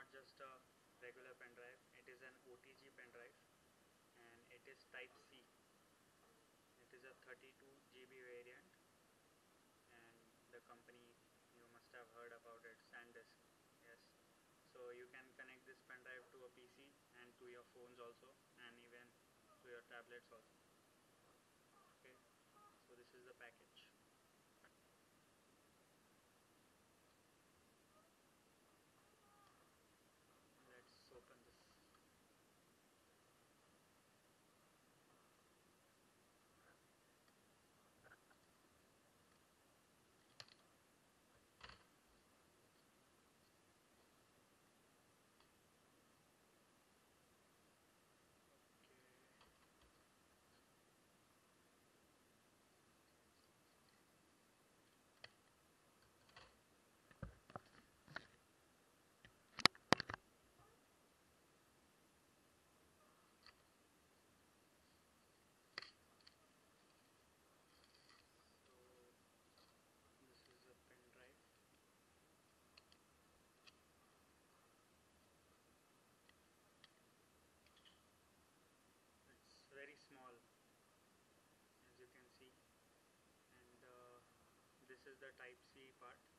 not just a regular pen drive, it is an OTG pen drive, and it is type C. It is a 32 GB variant, and the company, you must have heard about it, SanDisk. Yes, so you can connect this pen drive to a PC and to your phones also, and even to your tablets also. Okay, so this is the package. Let's open this. Okay. So this is the pen drive. It's very small, as you can see, and this is the type C part.